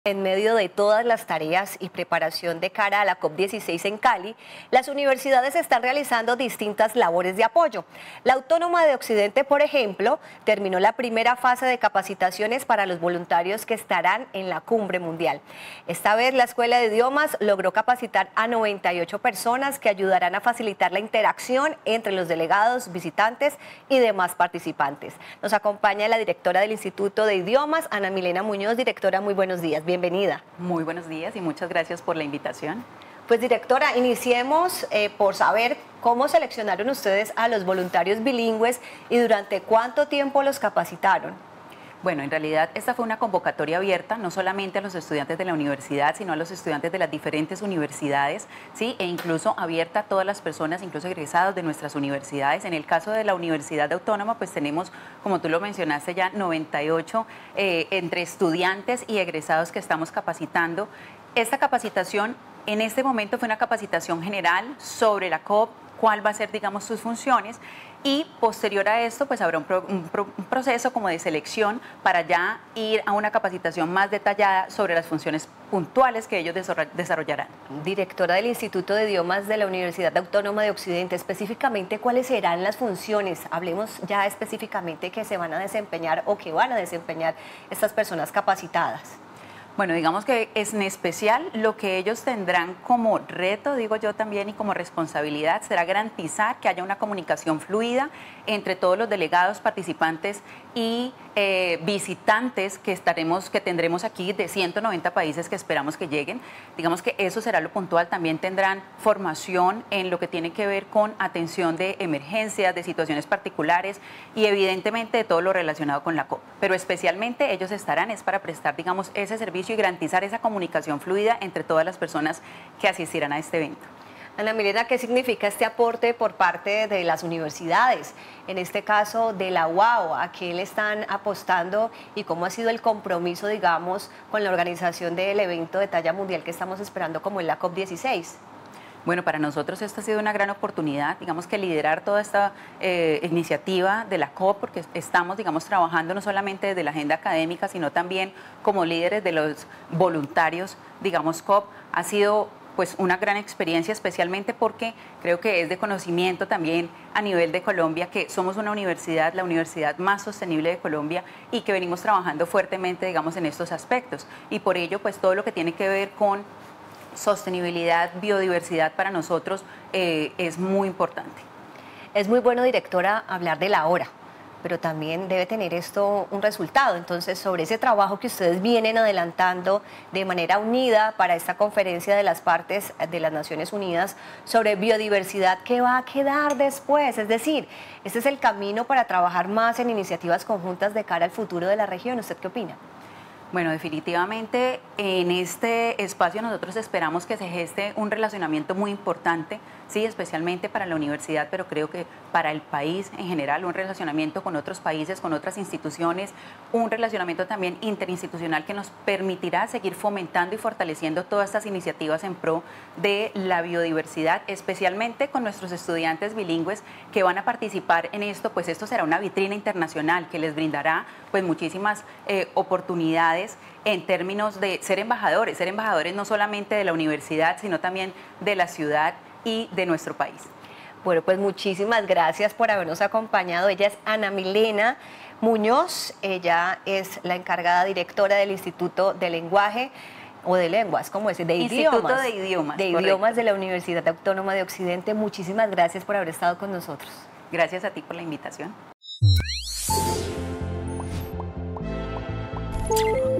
En medio de todas las tareas y preparación de cara a la COP16 en Cali, las universidades están realizando distintas labores de apoyo. La Autónoma de Occidente, por ejemplo, terminó la primera fase de capacitaciones para los voluntarios que estarán en la cumbre mundial. Esta vez la Escuela de Idiomas logró capacitar a 98 personas que ayudarán a facilitar la interacción entre los delegados, visitantes y demás participantes. Nos acompaña la directora del Instituto de Idiomas, Ana Milena Muñoz. Directora, muy buenos días. Bienvenida. Muy buenos días y muchas gracias por la invitación. Pues directora, iniciemos por saber cómo seleccionaron ustedes a los voluntarios bilingües y durante cuánto tiempo los capacitaron. Bueno, en realidad esta fue una convocatoria abierta, no solamente a los estudiantes de la universidad, sino a los estudiantes de las diferentes universidades, ¿sí? E incluso abierta a todas las personas, incluso egresados de nuestras universidades. En el caso de la Universidad Autónoma, pues tenemos, como tú lo mencionaste ya, 98 entre estudiantes y egresados que estamos capacitando. Esta capacitación en este momento fue una capacitación general sobre la COP, cuál va a ser, digamos, sus funciones, y posterior a esto pues habrá un proceso como de selección para ya ir a una capacitación más detallada sobre las funciones puntuales que ellos desarrollarán. Directora del Instituto de Idiomas de la Universidad Autónoma de Occidente, específicamente, ¿cuáles serán las funciones? Hablemos ya específicamente que se van a desempeñar o que van a desempeñar estas personas capacitadas. Bueno, digamos que es en especial lo que ellos tendrán como reto, digo yo también, y como responsabilidad, será garantizar que haya una comunicación fluida entre todos los delegados, participantes y visitantes que tendremos aquí de 190 países que esperamos que lleguen. Digamos que eso será lo puntual. También tendrán formación en lo que tiene que ver con atención de emergencias, de situaciones particulares y evidentemente de todo lo relacionado con la COP. Pero especialmente ellos estarán es para prestar, digamos, ese servicio y garantizar esa comunicación fluida entre todas las personas que asistirán a este evento. Ana Milena, ¿qué significa este aporte por parte de las universidades? En este caso de la UAO, ¿a qué le están apostando y cómo ha sido el compromiso, digamos, con la organización del evento de talla mundial que estamos esperando como en la COP16? Bueno, para nosotros esta ha sido una gran oportunidad, digamos que liderar toda esta iniciativa de la COP, porque estamos, digamos, trabajando no solamente desde la agenda académica, sino también como líderes de los voluntarios, digamos, COP. Ha sido pues una gran experiencia, especialmente porque creo que es de conocimiento también a nivel de Colombia que somos una universidad, la universidad más sostenible de Colombia, y que venimos trabajando fuertemente, digamos, en estos aspectos. Y por ello, pues todo lo que tiene que ver con sostenibilidad, biodiversidad para nosotros es muy importante. Es muy bueno, directora, hablar de la hora, pero también debe tener esto un resultado. Entonces, sobre ese trabajo que ustedes vienen adelantando de manera unida para esta conferencia de las partes de las Naciones Unidas sobre biodiversidad, ¿qué va a quedar después? Es decir, este es el camino para trabajar más en iniciativas conjuntas de cara al futuro de la región. ¿Usted qué opina? Bueno, definitivamente en este espacio nosotros esperamos que se geste un relacionamiento muy importante, sí, especialmente para la universidad, pero creo que para el país en general, un relacionamiento con otros países, con otras instituciones, un relacionamiento también interinstitucional que nos permitirá seguir fomentando y fortaleciendo todas estas iniciativas en pro de la biodiversidad, especialmente con nuestros estudiantes bilingües que van a participar en esto. Pues esto será una vitrina internacional que les brindará pues muchísimas oportunidades en términos de ser embajadores no solamente de la universidad, sino también de la ciudad y de nuestro país. Bueno, pues muchísimas gracias por habernos acompañado. Ella es Ana Milena Muñoz, ella es la encargada directora del Instituto de Lenguaje o de Lenguas, ¿cómo es? De Instituto de Idiomas. De Idiomas de la Universidad Autónoma de Occidente. Muchísimas gracias por haber estado con nosotros. Gracias a ti por la invitación.